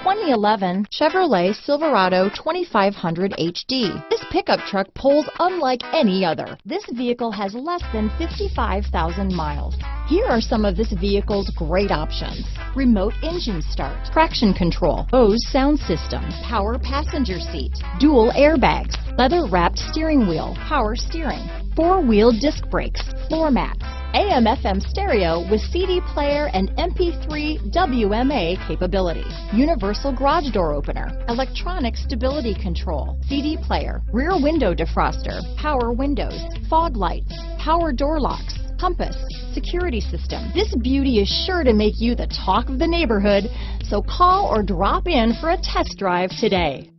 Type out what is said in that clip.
2011 Chevrolet Silverado 2500 HD. This pickup truck pulls unlike any other. This vehicle has less than 55,000 miles. Here are some of this vehicle's great options: remote engine start, traction control, Bose sound system, power passenger seat, dual airbags, leather-wrapped steering wheel, power steering, four-wheel disc brakes, floor mats, AM/FM stereo with CD player and MP3 WMA capability, universal garage door opener, electronic stability control, CD player, rear window defroster, power windows, fog lights, power door locks, compass, security system. This beauty is sure to make you the talk of the neighborhood, so call or drop in for a test drive today.